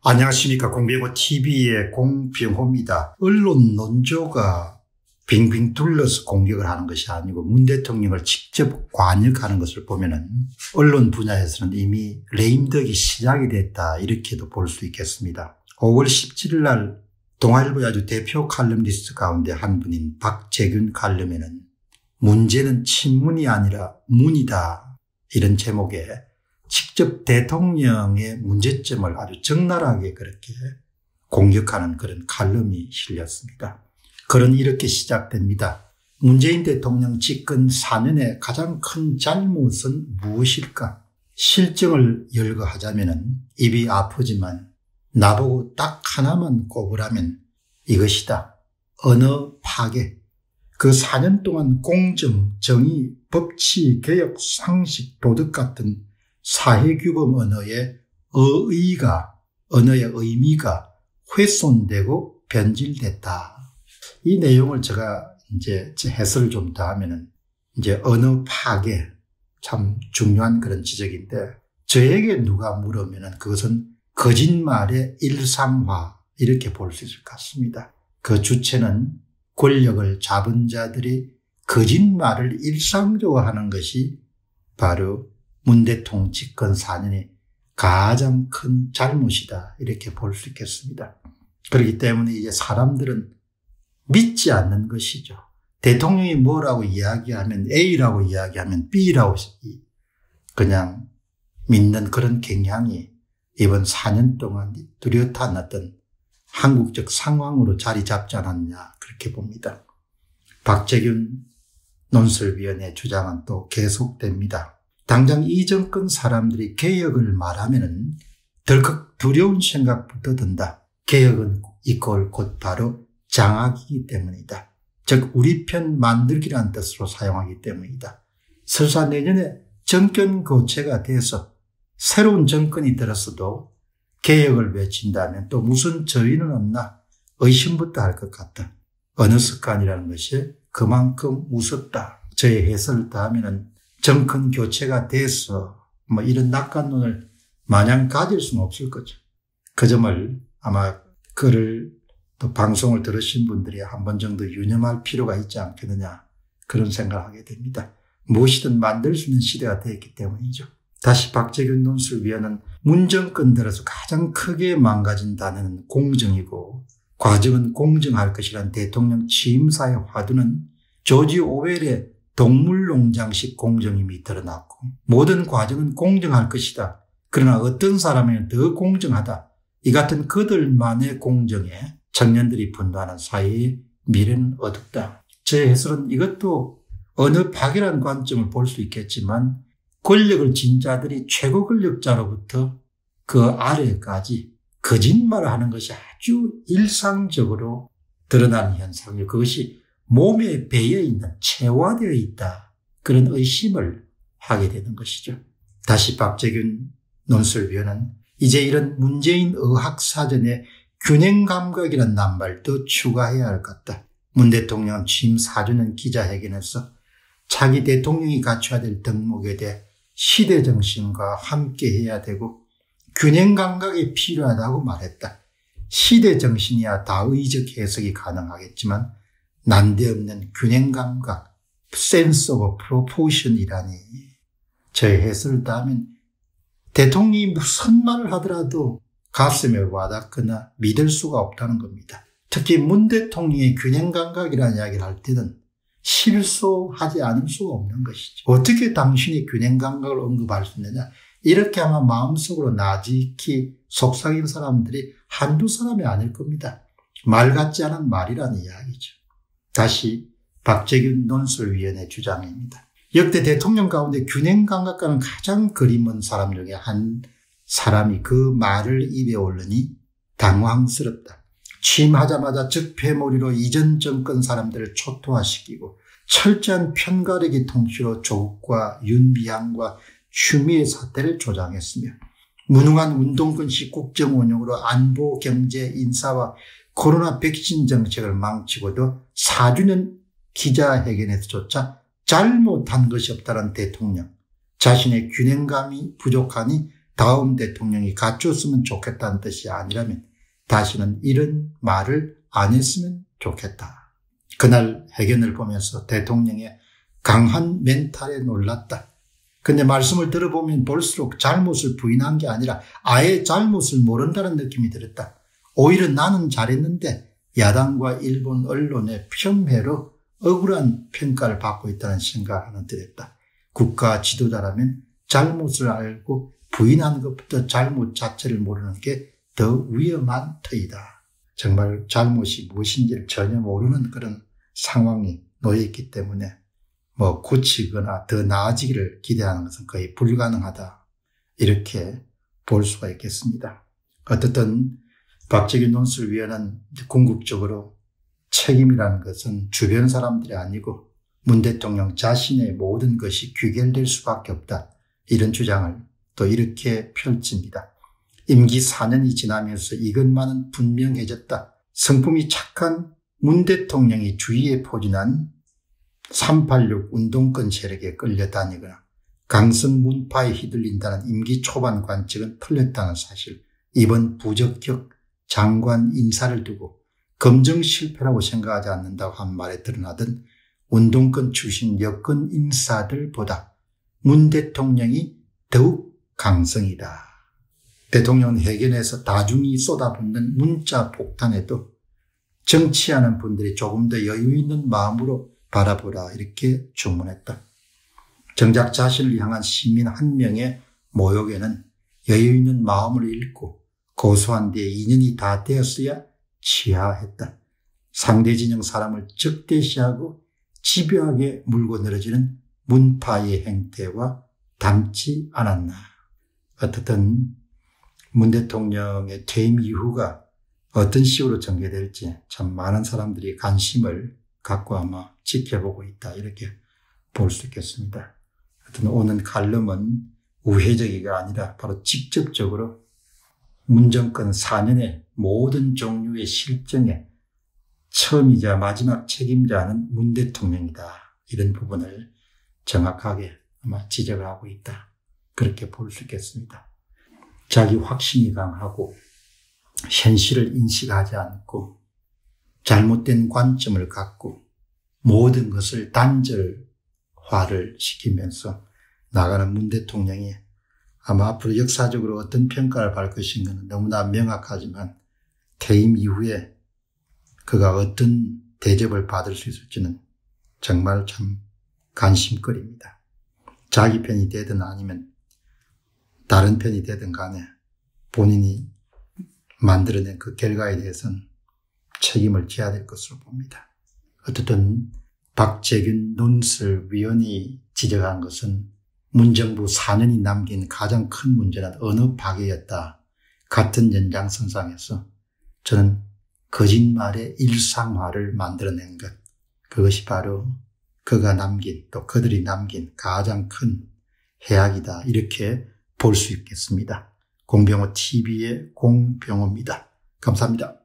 안녕하십니까. 공병호 TV의 공병호입니다. 언론 논조가 빙빙 둘러서 공격을 하는 것이 아니고 문 대통령을 직접 관역하는 것을 보면은 언론 분야에서는 이미 레임덕이 시작이 됐다, 이렇게도 볼 수 있겠습니다. 5월 17일 날 동아일보의 아주 대표 칼럼니스트 가운데 한 분인 박재균 칼럼에는 문제는 친문이 아니라 문이다, 이런 제목의 직접 대통령의 문제점을 아주 적나라하게 그렇게 공격하는 그런 칼럼이 실렸습니다. 글은 이렇게 시작됩니다. 문재인 대통령 집권 4년의 가장 큰 잘못은 무엇일까? 실정을 열거하자면 입이 아프지만 나보고 딱 하나만 꼽으라면 이것이다. 언어 파괴. 그 4년 동안 공정, 정의, 법치, 개혁, 상식, 도덕 같은 사회규범 언어의 언어의 의미가 훼손되고 변질됐다. 이 내용을 제가 이제 해설을 좀 더 하면은 이제 언어 파괴, 참 중요한 그런 지적인데, 저에게 누가 물으면은 그것은 거짓말의 일상화, 이렇게 볼 수 있을 것 같습니다. 그 주체는 권력을 잡은 자들이 거짓말을 일상적으로 하는 것이 바로 문 대통령 집권 4년의 가장 큰 잘못이다, 이렇게 볼 수 있겠습니다. 그렇기 때문에 이제 사람들은 믿지 않는 것이죠. 대통령이 뭐라고 이야기하면 A라고 이야기하면 B라고 그냥 믿는 그런 경향이 이번 4년 동안 뚜렷한 어떤 한국적 상황으로 자리 잡지 않았냐, 그렇게 봅니다. 박재균 논설위원회 주장은 또 계속됩니다. 당장 이 정권 사람들이 개혁을 말하면은 덜컥 두려운 생각부터 든다. 개혁은 이꼴 곧 바로 장악이기 때문이다. 즉 우리 편 만들기라는 뜻으로 사용하기 때문이다. 설사 내년에 정권 교체가 돼서 새로운 정권이 들었어도 개혁을 외친다면 또 무슨 저희는 없나 의심부터 할 것 같다. 언어 습관이라는 것이 그만큼 무섭다. 저의 해설을 더하면은 정권 교체가 돼서 이런 낙관론을 마냥 가질 수는 없을 거죠. 그 점을 아마 글을 또 방송을 들으신 분들이 한 번 정도 유념할 필요가 있지 않겠느냐, 그런 생각을 하게 됩니다. 무엇이든 만들 수 있는 시대가 되었기 때문이죠. 다시 박재균 논술위원은 문 정권 들어서 가장 크게 망가진 단어는 공정이고 과정은 공정할 것이란 대통령 취임사의 화두는 조지 오웰의 동물농장식 공정임이 드러났고 모든 과정은 공정할 것이다. 그러나 어떤 사람에게는 더 공정하다. 이 같은 그들만의 공정에 청년들이 분노하는 사회의 미래는 어둡다. 제 해설은 이것도 언어 파괴라는 관점을 볼 수 있겠지만 권력을 쥔 자들이 최고 권력자로부터 그 아래까지 거짓말을 하는 것이 아주 일상적으로 드러나는 현상이고 그것이 몸에 배어 있는, 체화되어 있다, 그런 의심을 하게 되는 것이죠. 다시 박재균 논설위원은 이제 이런 문재인 의학사전에 균형감각이라는 낱말도 추가해야 할 것 같다. 문 대통령은 취임 4주년 기자회견에서 차기 대통령이 갖춰야 될 덕목에 대해 시대정신과 함께해야 되고 균형감각이 필요하다고 말했다. 시대정신이야 다의적 해석이 가능하겠지만 난데없는 균형감각, sense of proportion이라니, 저의 해설을 따면 대통령이 무슨 말을 하더라도 가슴에 와닿거나 믿을 수가 없다는 겁니다. 특히 문 대통령의 균형감각이라는 이야기를 할 때는 실소하지 않을 수가 없는 것이죠. 어떻게 당신이 균형감각을 언급할 수 있느냐, 이렇게 아마 마음속으로 나직히 속삭인 사람들이 한두 사람이 아닐 겁니다. 말 같지 않은 말이라는 이야기죠. 다시 박재균 논설위원회 주장입니다. 역대 대통령 가운데 균형감각과는 가장 거리먼 사람 중에 한 사람이 그 말을 입에 올리니 당황스럽다. 취임하자마자 적폐몰이로 이전 정권 사람들을 초토화시키고 철저한 편가르기 통치로 조국과 윤비향과 추미애 사태를 조장했으며 무능한 운동권식 국정 운영으로 안보, 경제, 인사와 코로나 백신 정책을 망치고도 4주년 기자회견에서조차 잘못한 것이 없다는 대통령, 자신의 균형감이 부족하니 다음 대통령이 갖췄으면 좋겠다는 뜻이 아니라면 다시는 이런 말을 안 했으면 좋겠다. 그날 회견을 보면서 대통령의 강한 멘탈에 놀랐다. 근데 말씀을 들어보면 볼수록 잘못을 부인한 게 아니라 아예 잘못을 모른다는 느낌이 들었다. 오히려 나는 잘했는데 야당과 일본 언론의 폄훼로 억울한 평가를 받고 있다는 생각을 하나 들었다. 국가 지도자라면 잘못을 알고 부인하는 것부터 잘못 자체를 모르는 게 더 위험한 터이다. 정말 잘못이 무엇인지를 전혀 모르는 그런 상황이 놓여있기 때문에 고치거나 더 나아지기를 기대하는 것은 거의 불가능하다. 이렇게 볼 수가 있겠습니다. 어떻든 박재균 논술위원은 궁극적으로 책임이라는 것은 주변 사람들이 아니고 문 대통령 자신의 모든 것이 귀결될 수밖에 없다. 이런 주장을 또 이렇게 펼칩니다. 임기 4년이 지나면서 이것만은 분명해졌다. 성품이 착한 문 대통령이 주위에 포진한 386 운동권 세력에 끌려다니거나 강성 문파에 휘둘린다는 임기 초반 관측은 틀렸다는 사실, 이번 부적격 장관 인사를 두고 검증 실패라고 생각하지 않는다고 한 말에 드러나던 운동권 출신 여권 인사들보다 문 대통령이 더욱 강성이다. 대통령 회견에서 다중이 쏟아붓는 문자 폭탄에도 정치하는 분들이 조금 더 여유 있는 마음으로 바라보라 이렇게 주문했다. 정작 자신을 향한 시민 한 명의 모욕에는 여유 있는 마음을 잃고 고소한 뒤에 2년이 다 되었어야 치하했다. 상대 진영 사람을 적대시하고 집요하게 물고 늘어지는 문파의 행태와 닮지 않았나. 어떻든 문 대통령의 퇴임 이후가 어떤 식으로 전개될지 참 많은 사람들이 관심을 갖고 아마 지켜보고 있다. 이렇게 볼 수 있겠습니다. 하여튼 오늘 칼럼은 우회적이가 아니라 바로 직접적으로 문 정권 4년의 모든 종류의 실정에 처음이자 마지막 책임자는 문 대통령이다. 이런 부분을 정확하게 아마 지적을 하고 있다. 그렇게 볼 수 있겠습니다. 자기 확신이 강하고 현실을 인식하지 않고 잘못된 관점을 갖고 모든 것을 단절화를 시키면서 나가는 문 대통령이 아마 앞으로 역사적으로 어떤 평가를 받을 것인가는 너무나 명확하지만 퇴임 이후에 그가 어떤 대접을 받을 수 있을지는 정말 참 관심거리입니다. 자기 편이 되든 아니면 다른 편이 되든 간에 본인이 만들어낸 그 결과에 대해서는 책임을 져야 될 것으로 봅니다. 어쨌든 박재균 논술위원이 지적한 것은 문정부 4년이 남긴 가장 큰 문제는 언어 파괴였다. 같은 연장선상에서 저는 거짓말의 일상화를 만들어낸 것, 그것이 바로 그가 남긴 또 그들이 남긴 가장 큰 해악이다. 이렇게 볼 수 있겠습니다. 공병호 TV의 공병호입니다. 감사합니다.